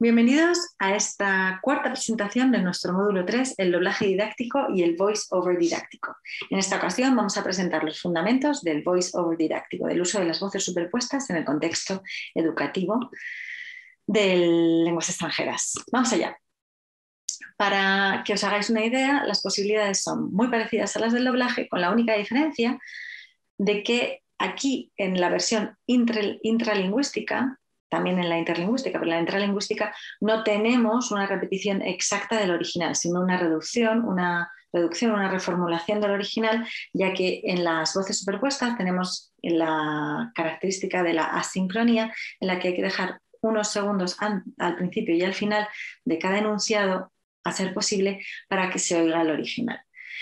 Bienvenidos a esta cuarta presentación de nuestro módulo 3, el doblaje didáctico y el voice-over didáctico. En esta ocasión vamos a presentar los fundamentos del voice-over didáctico, del uso de las voces superpuestas en el contexto educativo de lenguas extranjeras. Vamos allá. Para que os hagáis una idea, las posibilidades son muy parecidas a las del doblaje, con la única diferencia de que aquí en la versión intralingüística, también en la interlingüística, pero en la intralingüística no tenemos una repetición exacta del original, sino una reducción, una reformulación del original, ya que en las voces superpuestas tenemos la característica de la asincronía, en la que hay que dejar unos segundos al principio y al final de cada enunciado, a ser posible, para que se oiga el original.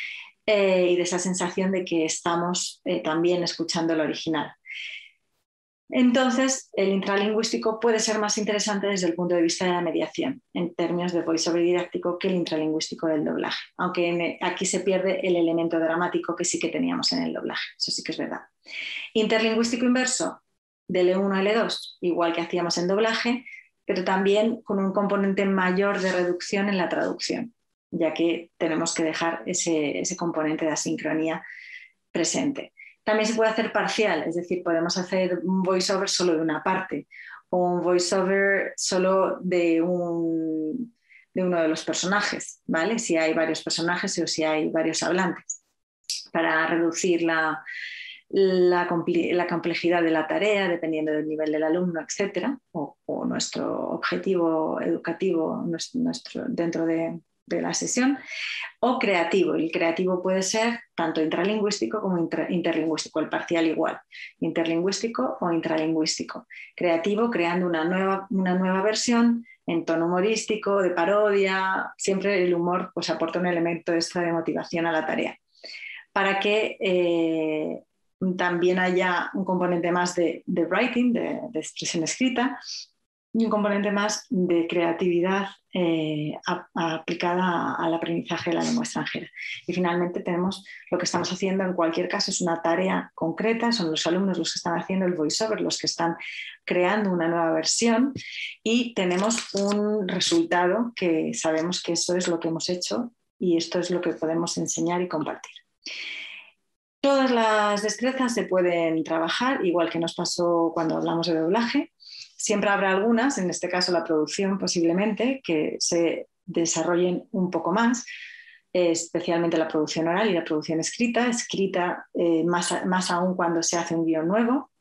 Y de esa sensación de que estamos también escuchando el original. Entonces, el intralingüístico puede ser más interesante desde el punto de vista de la mediación, en términos de voice-over didáctico, que el intralingüístico del doblaje, aunque aquí se pierde el elemento dramático que sí que teníamos en el doblaje, eso sí que es verdad. Interlingüístico inverso, del E1 al E2, igual que hacíamos en doblaje, pero también con un componente mayor de reducción en la traducción, ya que tenemos que dejar ese componente de asincronía presente. También se puede hacer parcial, es decir, podemos hacer un voiceover solo de una parte o un voiceover solo de uno de los personajes, ¿vale? Si hay varios personajes o si hay varios hablantes, para reducir la complejidad de la tarea, dependiendo del nivel del alumno, etcétera, o nuestro objetivo educativo dentro de la sesión. O creativo. El creativo puede ser tanto intralingüístico como interlingüístico, el parcial igual, interlingüístico o intralingüístico. Creativo, creando una nueva versión en tono humorístico, de parodia. Siempre el humor pues, aporta un elemento extra de motivación a la tarea. Para que también haya un componente más de writing, de expresión escrita, y un componente más de creatividad aplicada al aprendizaje de la lengua extranjera. Y finalmente tenemos lo que estamos haciendo en cualquier caso, es una tarea concreta, son los alumnos los que están haciendo el voiceover, los que están creando una nueva versión y tenemos un resultado que sabemos que eso es lo que hemos hecho y esto es lo que podemos enseñar y compartir. Todas las destrezas se pueden trabajar, igual que nos pasó cuando hablamos de doblaje. Siempre habrá algunas, en este caso la producción posiblemente, que se desarrollen un poco más, especialmente la producción oral y la producción escrita, más aún cuando se hace un guión nuevo,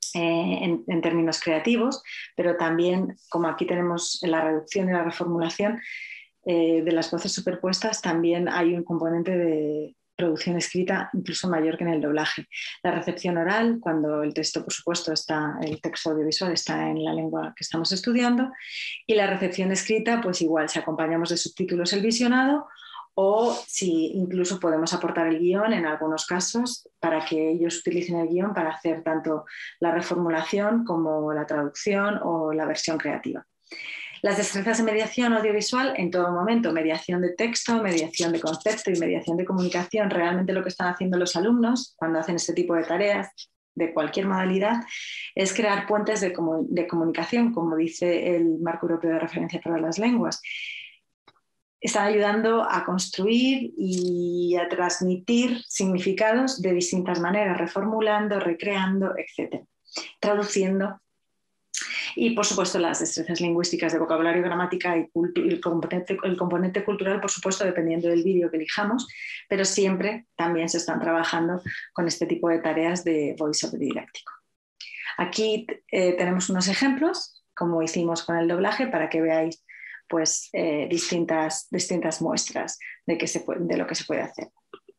en términos creativos, pero también, como aquí tenemos la reducción y la reformulación de las voces superpuestas, también hay un componente de producción escrita incluso mayor que en el doblaje. La recepción oral, cuando el texto, por supuesto, el texto audiovisual está en la lengua que estamos estudiando, y la recepción escrita, pues igual, si acompañamos de subtítulos el visionado, o si incluso podemos aportar el guión en algunos casos para que ellos utilicen el guión para hacer tanto la reformulación como la traducción o la versión creativa. Las destrezas de mediación audiovisual en todo momento, mediación de texto, mediación de concepto y mediación de comunicación, realmente lo que están haciendo los alumnos cuando hacen este tipo de tareas de cualquier modalidad es crear puentes de comunicación, como dice el Marco Europeo de Referencia para las Lenguas. Están ayudando a construir y a transmitir significados de distintas maneras, reformulando, recreando, etc. Traduciendo. Y, por supuesto, las destrezas lingüísticas de vocabulario, gramática y el componente cultural, por supuesto, dependiendo del vídeo que elijamos, pero siempre también se están trabajando con este tipo de tareas de voice-over didáctico. Aquí tenemos unos ejemplos, como hicimos con el doblaje, para que veáis pues, distintas muestras de lo que se puede hacer.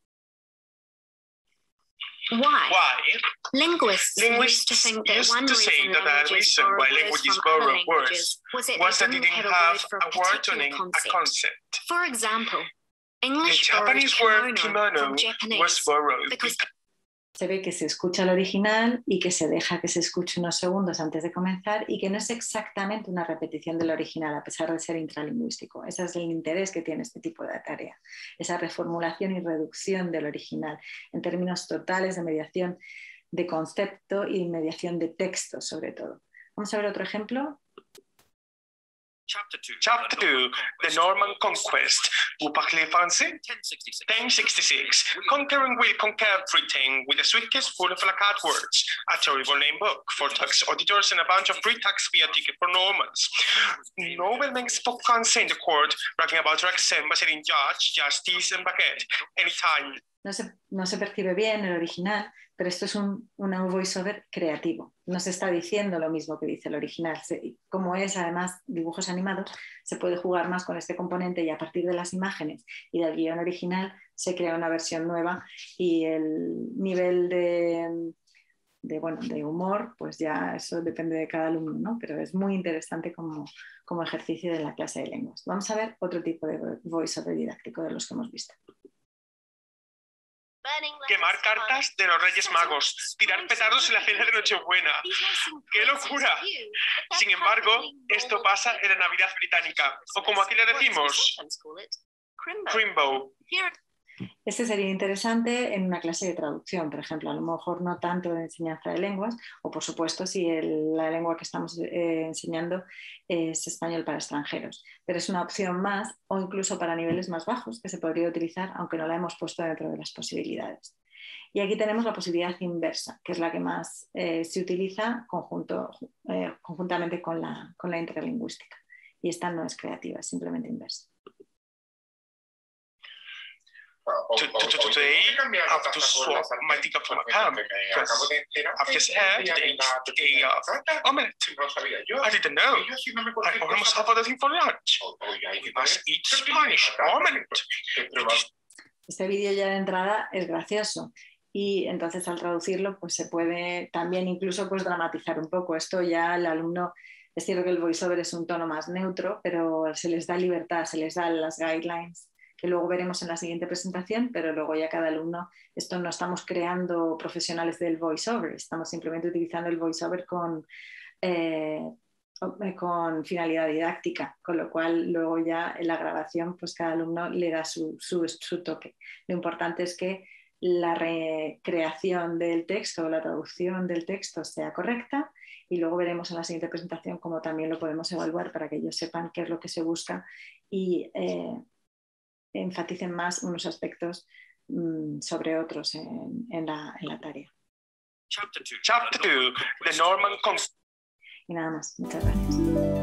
Why? Linguists used to say that a reason why languages borrow words was that they didn't have a word to name a concept. For example, The English Japanese borrowed word kimono kimono from Japanese was borrowed because Se ve que se escucha el original y que se deja que se escuche unos segundos antes de comenzar y que no es exactamente una repetición del original, a pesar de ser intralingüístico. Ese es el interés que tiene este tipo de tarea, esa reformulación y reducción del original en términos totales de mediación de concepto y mediación de texto, sobre todo. Vamos a ver otro ejemplo. Chapter 2, The Norman Conquest. Upachley Fancy? 1066. Conquering will conquer Britain with a suitcase full of placard words. A terrible name book for tax auditors and a bunch of free tax via ticket for Normans. Noblemen spoke fancy in the court, bragging about Rex embassy in judge, justice, and baguette. Anytime. No se percibe bien el original, pero esto es un voiceover creativo. No se está diciendo lo mismo que dice el original. Como es además dibujos animados, se puede jugar más con este componente y a partir de las imágenes y del guión original se crea una versión nueva y el nivel de humor, pues ya eso depende de cada alumno, ¿no? Pero es muy interesante como ejercicio de la clase de lenguas. Vamos a ver otro tipo de voiceover didáctico de los que hemos visto. Quemar cartas de los Reyes Magos, tirar petardos en la cena de Nochebuena. ¡Qué locura! Sin embargo, esto pasa en la Navidad británica, o como aquí le decimos, Crimbo. Este sería interesante en una clase de traducción, por ejemplo, a lo mejor no tanto de enseñanza de lenguas, o por supuesto si la lengua que estamos enseñando es español para extranjeros, pero es una opción más o incluso para niveles más bajos que se podría utilizar, aunque no la hemos puesto dentro de las posibilidades. Y aquí tenemos la posibilidad inversa, que es la que más se utiliza conjuntamente con la interlingüística, y esta no es creativa, es simplemente inversa. Today, I have to swap my ticket from a cam because I've just had a omelette. I didn't know. I almost have other thing for lunch. We must eat Spanish omelette. Este vídeo ya de entrada es gracioso y entonces al traducirlo pues se puede también incluso pues dramatizar un poco. Esto ya el alumno, es cierto que el voiceover es un tono más neutro, pero se les da libertad, se les dan las guidelines que luego veremos en la siguiente presentación, pero luego ya cada alumno, esto no estamos creando profesionales del voiceover, estamos simplemente utilizando el voiceover con finalidad didáctica, con lo cual luego ya en la grabación pues cada alumno le da su toque. Lo importante es que la recreación del texto o la traducción del texto sea correcta y luego veremos en la siguiente presentación cómo también lo podemos evaluar para que ellos sepan qué es lo que se busca y enfaticen más unos aspectos sobre otros en la tarea. Chapter 2, The Norman Conquest. Y nada más, muchas gracias.